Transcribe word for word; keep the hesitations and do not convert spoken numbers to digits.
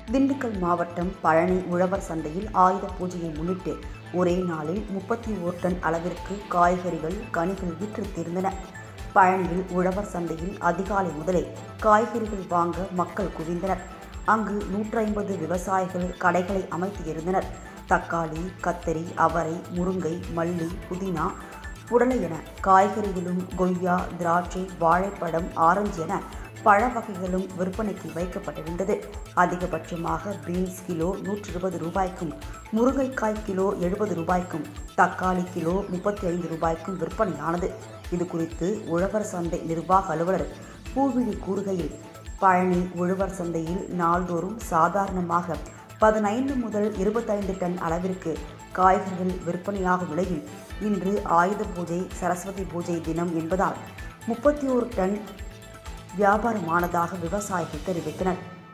திண்டுக்கல் மாவட்டம் பழனி உழவர் சந்தையில் ஆயுத பூஜையை முன்னிட்டு ஒரே நாளில் முப்பத்தி ஓர் டன் அளவிற்கு காய்கறிகள் கனிகள் விற்று தீர்ந்தன. பழனியில் உழவர் சந்தையில் அதிகாலை முதலே காய்கறிகள் வாங்க மக்கள் குவிந்தனர். அங்கு நூற்றி ஐம்பது விவசாயிகள் கடைகளை அமைத்து இருந்தனர். தக்காளி, கத்தரி, அவரை, முருங்கை, மல்லி, புதினா, புடலை என காய்கறிகளும், கொய்யா, திராட்சை, வாழைப்பழம், ஆரஞ்சு என பழ வகைகளும் விற்பனைக்கு வைக்கப்பட்டிருந்தது. அதிகபட்சமாக பீன்ஸ் கிலோ நூற்றி இருபது ரூபாய்க்கும், முருங்கைக்காய் கிலோ எழுபது ரூபாய்க்கும், தக்காளி கிலோ முப்பத்தி ஐந்து ரூபாய்க்கும் விற்பனையானது. இதுகுறித்து உழவர் சந்தை நிர்வாக அலுவலர் பூவிழி கூறுகையில், பழனி உழவர் சந்தையில் நாள்தோறும் சாதாரணமாக பதினைந்து முதல் இருபத்தைந்து டன் அளவிற்கு காய்கறிகள் விற்பனையாகும் நிலையில் இன்று ஆயுத பூஜை, சரஸ்வதி பூஜை தினம் என்பதால் முப்பத்தி ஓரு டன் வியாபாரமானதாக விவசாயிகள் தெரிவித்தனர்.